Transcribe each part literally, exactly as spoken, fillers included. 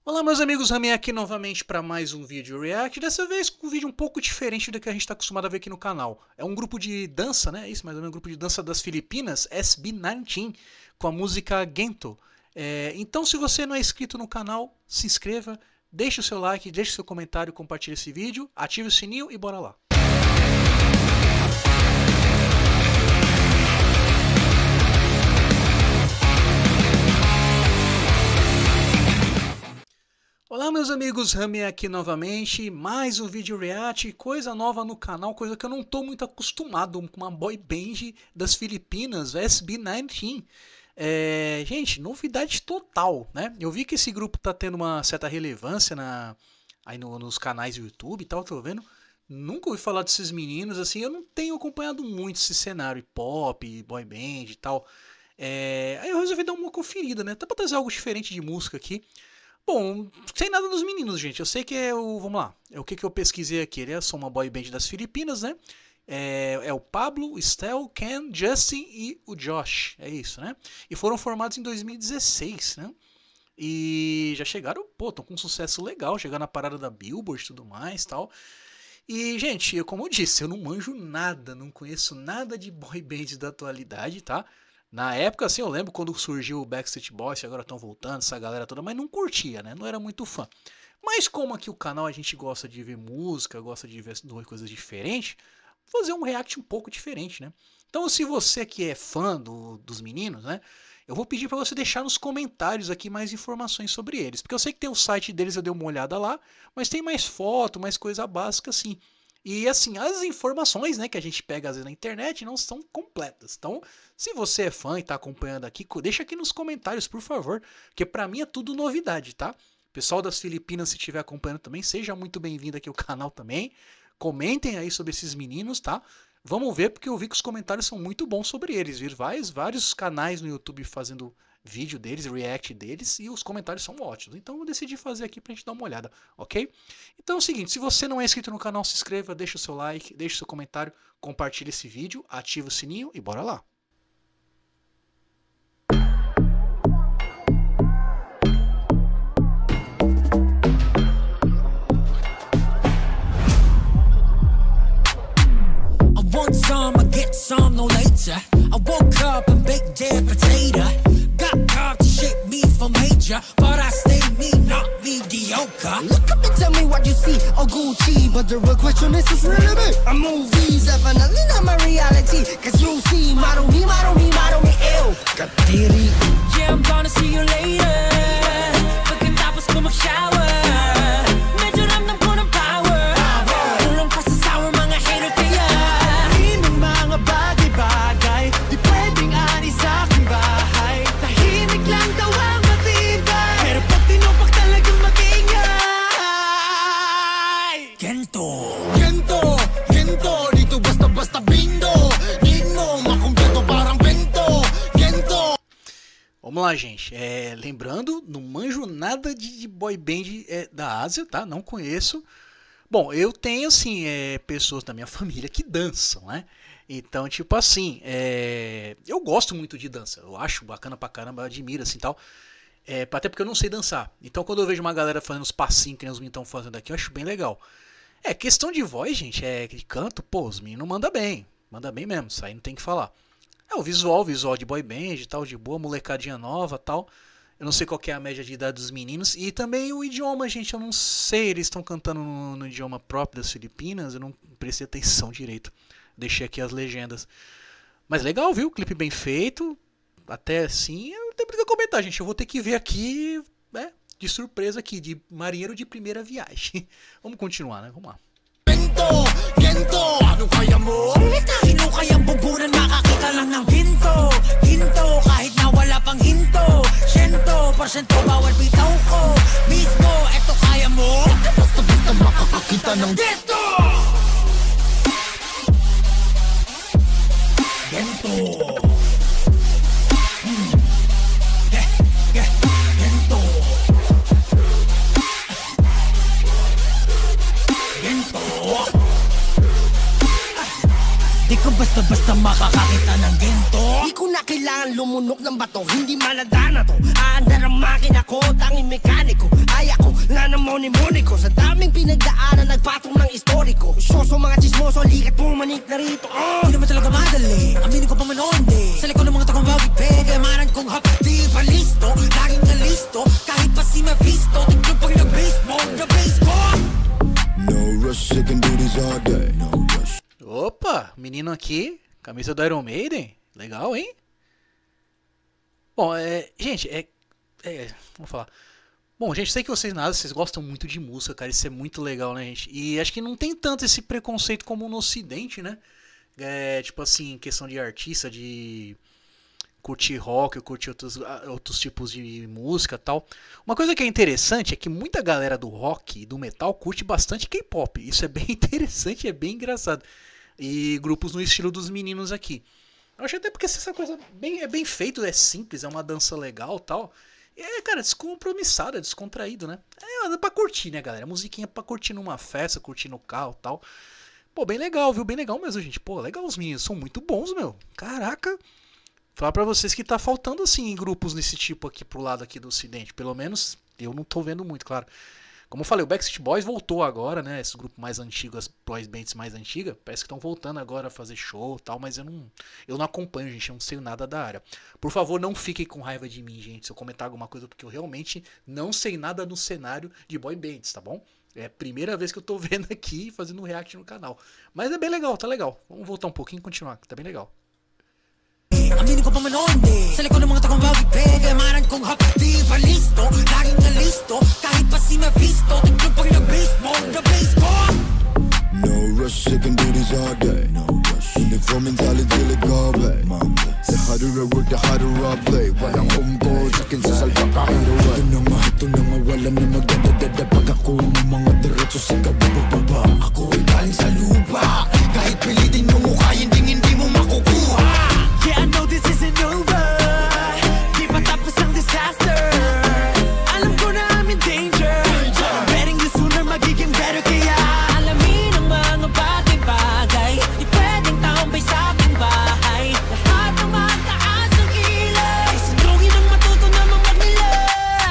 Olá meus amigos, Rami aqui novamente para mais um vídeo react, dessa vez com um vídeo um pouco diferente do que a gente está acostumado a ver aqui no canal. É um grupo de dança, né? Isso, mais ou menos um grupo de dança das Filipinas, S B dezenove, com a música Gento. É, então se você não é inscrito no canal, se inscreva, deixe o seu like, deixe o seu comentário, compartilhe esse vídeo, ative o sininho e bora lá. Olá meus amigos, Rami aqui novamente, mais um vídeo react, coisa nova no canal, coisa que eu não estou muito acostumado com uma boy band das Filipinas, S B dezenove. É, gente, novidade total, né? Eu vi que esse grupo tá tendo uma certa relevância na, aí no, nos canais do YouTube e tal, tô vendo. Nunca ouvi falar desses meninos, assim, eu não tenho acompanhado muito esse cenário pop, boy band e tal. É, aí eu resolvi dar uma conferida, né? Dá pra trazer algo diferente de música aqui. Bom, sem nada dos meninos, gente. Eu sei que é o... Vamos lá. É o que, que eu pesquisei aqui. Eles são uma boy band das Filipinas, né? É, é o Pablo, o Stel, Ken, Justin e o Josh. É isso, né? E foram formados em dois mil e dezesseis, né? E já chegaram, pô, estão com um sucesso legal. Chegaram na parada da Billboard e tudo mais, tal. E, gente, eu, como eu disse, eu não manjo nada. Não conheço nada de boy band da atualidade, tá? Na época, assim, eu lembro quando surgiu o Backstreet Boys, que agora estão voltando, essa galera toda, mas não curtia, né? Não era muito fã. Mas como aqui o canal a gente gosta de ver música, gosta de ver coisas diferentes, vou fazer um react um pouco diferente, né? Então, se você que é fã do, dos meninos, né? Eu vou pedir para você deixar nos comentários aqui mais informações sobre eles. Porque eu sei que tem o site deles, eu dei uma olhada lá, mas tem mais foto, mais coisa básica, assim. E assim, as informações, né, que a gente pega às vezes na internet não são completas. Então, se você é fã e está acompanhando aqui, deixa aqui nos comentários, por favor, porque para mim é tudo novidade, tá? Pessoal das Filipinas, se estiver acompanhando também, seja muito bem-vindo aqui ao canal também. Comentem aí sobre esses meninos, tá? Vamos ver, porque eu vi que os comentários são muito bons sobre eles. Vi vários, vários canais no YouTube fazendo vídeo deles, react deles, e os comentários são ótimos. Então eu decidi fazer aqui pra gente dar uma olhada, ok? Então é o seguinte, se você não é inscrito no canal, se inscreva, deixa o seu like, deixa o seu comentário, compartilhe esse vídeo, ativa o sininho e bora lá! I want some, I get some, no later. I woke up and baked dead potato. Got God to shape me for major, but I stay me, not mediocre. Look up and tell me what you see, oh Gucci. But the real question is, is really me? A movie's definitely not my reality. Cause you see, model me, model me, model me, ew. Katiri. Yeah, I'm gonna see you later. Pagkatapos ko mag-shower, medyo ramdam ko ng power. Tulong pa sa sour mga hater kaya. Inong mga bagay-bagay, di pwedeng ani sa aking bahay. Tahimik lang daw ang matibay, pero pag tinupak talagang mag-ingay. Gento. Gento, gento, dito basta-basta bindo. Di mo makumpleto parang bento. Gento. Vamos lá, gente. É, lembrando, não manjo nada de, de boy band é, da Ásia, tá? Não conheço. Bom, eu tenho, assim, é, pessoas da minha família que dançam, né? Então, tipo assim, é, eu gosto muito de dança. Eu acho bacana pra caramba, eu admiro, assim, tal. É, até porque eu não sei dançar. Então, quando eu vejo uma galera fazendo os passinhos que nem os meninos estão fazendo aqui, eu acho bem legal. É, questão de voz, gente, é de canto, pô, os meninos mandam bem. Manda bem mesmo, isso aí não tem que falar. É o visual, o visual de boy band e tal, de boa, molecadinha nova tal. Eu não sei qual que é a média de idade dos meninos. E também o idioma, gente, eu não sei. Eles estão cantando no, no idioma próprio das Filipinas. Eu não prestei atenção direito. Deixei aqui as legendas. Mas legal, viu? Clipe bem feito. Até assim, eu não tenho muito o que comentar, gente. Eu vou ter que ver aqui, né? De surpresa aqui, de marinheiro de primeira viagem. Vamos continuar, né? Vamos lá. Gento, gento, ano kaya mo? Sino kayang bubunan makakita lang ng ginto? Ginto, kahit na wala pang hinto. Siyento, porsyento, bawal bitaw ko. Mismo, eto kaya mo? Basta-basta makakakita ng Gento! Gento! Hmm. Yeah, yeah, Gento! Gento! Di ko basta-basta makakakita ng gento. Di ko na kailangan lumunok ng bato. Hindi malada na to. Aandar ang makina ko, tanging mekaniko. Ay ako moni-moni ko. Sa daming pinagdaanan, nagpatong ng istoriko. Soso mga chismoso, likat pumanik na rito. uh! Di naman talaga madali, aminin ko pa man onde. Sa likod ng mga takong bagay, kayamanan kong hapdi pa listo. Laging na listo, kahit pa si Mephisto. Tignan pag nag-base mo, na-base ko. No rush, I can do this all day. No rush. Opa, menino aqui, camisa do Iron Maiden. Legal, hein? Bom, é, gente, é, é, vamos falar. Bom, gente, sei que vocês nada, vocês gostam muito de música, cara, isso é muito legal, né, gente? E acho que não tem tanto esse preconceito como no Ocidente, né? É, tipo assim, questão de artista, de curtir rock, curtir outros, outros tipos de música e tal. Uma coisa que é interessante é que muita galera do rock e do metal curte bastante K-pop. Isso é bem interessante, é bem engraçado. E grupos no estilo dos meninos aqui. Eu acho até porque essa coisa bem, é bem feito, é simples, é uma dança legal e tal. E é, cara, descompromissado, é descontraído, né? É, é pra curtir, né, galera? Musiquinha pra curtir numa festa, curtir no carro e tal. Pô, bem legal, viu? Bem legal mesmo, gente. Pô, legal, os meninos são muito bons, meu. Caraca. Falar pra vocês que tá faltando, assim, grupos desse tipo aqui pro lado aqui do Ocidente. Pelo menos eu não tô vendo muito, claro. Como eu falei, o Backstreet Boys voltou agora, né? Esse grupo mais antigo, as boys bands mais antigas, parece que estão voltando agora a fazer show e tal, mas eu não, eu não acompanho, gente, eu não sei nada da área. Por favor, não fiquem com raiva de mim, gente, se eu comentar alguma coisa, porque eu realmente não sei nada no cenário de boy bands, tá bom? É a primeira vez que eu tô vendo aqui, fazendo um react no canal. Mas é bem legal, tá legal. Vamos voltar um pouquinho e continuar, tá bem legal. Aminin ko pa man onde. Sa likod ng mga takong bagay, kayamanan kong hapdi pa listo. Laging na listo, kahit pa si Mephisto. Tignan pag nag-base mo, na-base ko. No rush, I can do this all day. No rush. Uniform mentality, let go, babe. The harder I work, the harder I play. Walang home ko, sakin sa salpa kahit away. Ito na nga, ito na nga, wala na magdadadada. Pag ako ang mga diretso sa kabababa. Ako ay galing sa lupa. Kahit pilitin mo mukha, hindi hindi mo makukuha. Yeah, I know this isn't over. Di pa tapos ang disaster. Alam ko na I'm in danger. Betting you sooner magiging better. Kaya alamin ang mga bagay-bagay. Di pwedeng tambay sa aking bahay. Lahat ng mataas ng kilay. Sinugin ang matuto namang magnilay.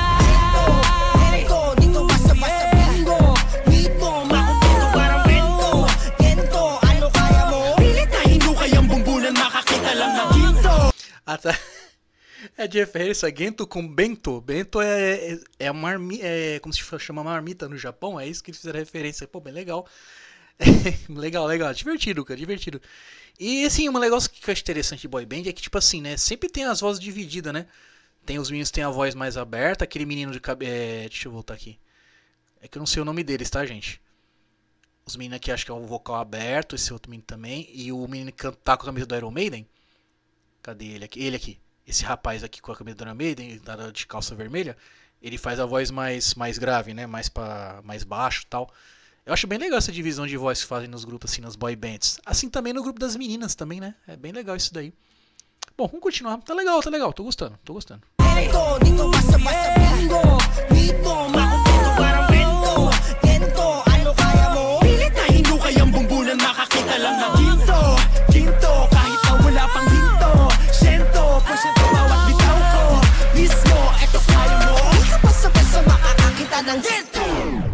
Gento, dito basta-basta bingo. Meet mo, makumpento parang bento. Gento, ano kaya mo? Pilit na hinukay ang bumbulan. Makakita lang ng ginto. Ah, tá. É de referência Gento com Bento. Bento é, é, é uma marmita, é como se chama marmita no Japão, é isso que eles fizeram referência. Pô, bem legal. É, legal, legal. Divertido, cara, divertido. E assim, um negócio que eu acho interessante de boy band é que, tipo assim, né, sempre tem as vozes divididas, né? Tem os meninos que tem a voz mais aberta, aquele menino de cabelo... É, deixa eu voltar aqui. É que eu não sei o nome deles, tá, gente? Os meninos aqui acho que é o vocal aberto, esse outro menino também. E o menino que tá com a camisa do Iron Maiden. Cadê ele aqui? Ele aqui. Esse rapaz aqui com a camisa do Iron Maiden, de calça vermelha. Ele faz a voz mais, mais grave, né? Mais, pra, mais baixo e tal. Eu acho bem legal essa divisão de voz que fazem nos grupos, assim, nas boy bands. Assim também no grupo das meninas também, né? É bem legal isso daí. Bom, vamos continuar. Tá legal, tá legal. Tô gostando, tô gostando. Gento, dito basta-basta bingo. Meet mo, makumpento parang bento. Gento, ano kaya mo? Pilit na hinukay ang bumbulan. Makakita lang ng ginto. Ginto, kahit na wala pang hinto. Sento, porsyento bawat bitaw ko. Mismo, eto kaya mo. Dito basta-basta makakakita ng gento.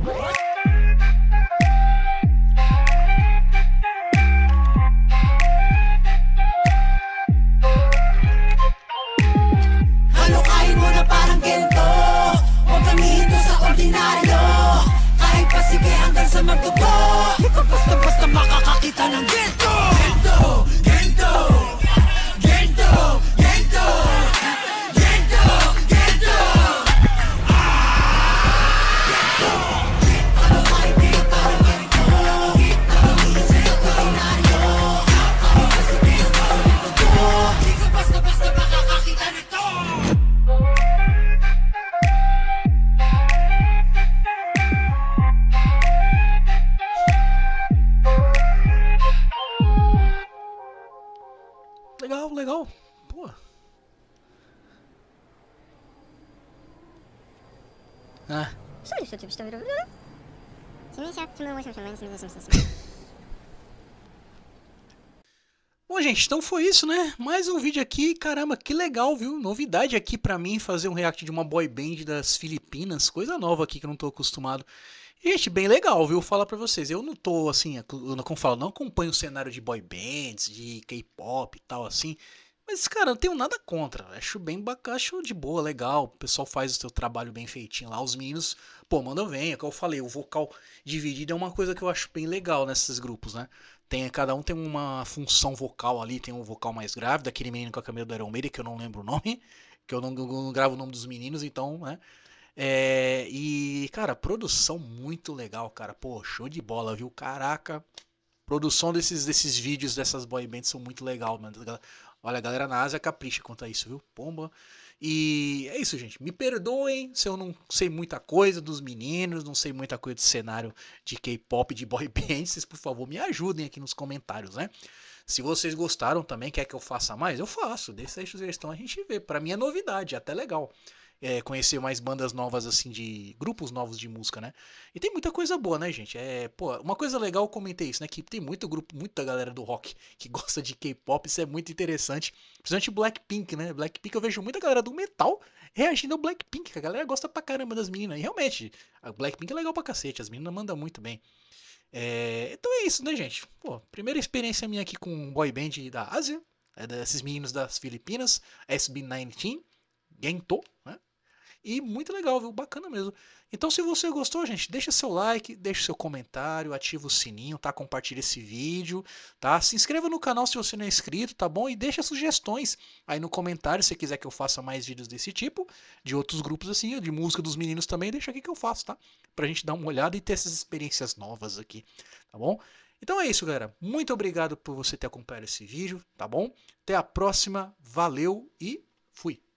Halukain mo na parang gento. Huwag kang hihinto sa ordinaryo. Kahit pa sige hanggang sa magdugo. Di ka basta-basta makakakita ng gento. Gento, gento, gento, gento, gento, gento. Halukain mo na parang gento. Huwag kang hihinto sa ordinaryo. Kahit pa sige hanggang sa magdugo. Di ka basta-basta makakakita nito. Legal, legal. Pô. Ah. Bom, Bom, gente, então foi isso, né? Mais um vídeo aqui, caramba, que legal, viu? Novidade aqui pra mim fazer um react de uma boy band das Filipinas, coisa nova aqui que eu não tô acostumado. Gente, bem legal, viu? Falar pra vocês, eu não tô assim, eu não, como falo, não acompanho o cenário de boy bands, de K-pop e tal assim. Mas, cara, não tenho nada contra. Acho bem bacana, acho de boa, legal. O pessoal faz o seu trabalho bem feitinho lá. Os meninos, pô, mandam bem. É o que eu falei, o vocal dividido é uma coisa que eu acho bem legal nesses grupos, né? Tem, cada um tem uma função vocal ali. Tem um vocal mais grave, daquele menino com a camisa do Iron Maiden, que eu não lembro o nome. Que eu não, eu não gravo o nome dos meninos, então, né? É, e, cara, produção muito legal, cara. Pô, show de bola, viu? Caraca. Produção desses, desses vídeos dessas boy bands são muito legal, mano. Olha, a galera na Ásia capricha quanto a isso, viu? Pomba. E é isso, gente. Me perdoem se eu não sei muita coisa dos meninos, não sei muita coisa de cenário de K-pop, de boy bands. Vocês, por favor, me ajudem aqui nos comentários, né? Se vocês gostaram também, quer que eu faça mais, eu faço. Deixa aí a sugestão, a gente vê. Pra mim é novidade, é até legal. É, conhecer mais bandas novas, assim, de grupos novos de música, né? E tem muita coisa boa, né, gente? É, pô, uma coisa legal, eu comentei isso, né? Que tem muito grupo, muita galera do rock que gosta de K-pop, isso é muito interessante. Principalmente Blackpink, né? Blackpink, eu vejo muita galera do metal reagindo ao Blackpink, que a galera gosta pra caramba das meninas. E realmente, a Blackpink é legal pra cacete, as meninas mandam muito bem. É, então é isso, né, gente? Pô, primeira experiência minha aqui com um boy band da Ásia, é desses meninos das Filipinas, S B dezenove, Gento, né? E muito legal, viu? Bacana mesmo. Então, se você gostou, gente, deixa seu like, deixa seu comentário, ativa o sininho, tá? Compartilha esse vídeo, tá? Se inscreva no canal se você não é inscrito, tá bom? E deixa sugestões aí no comentário, se quiser que eu faça mais vídeos desse tipo, de outros grupos assim, de música dos meninos também, deixa aqui que eu faço, tá? Pra gente dar uma olhada e ter essas experiências novas aqui, tá bom? Então é isso, galera. Muito obrigado por você ter acompanhado esse vídeo, tá bom? Até a próxima, valeu e fui!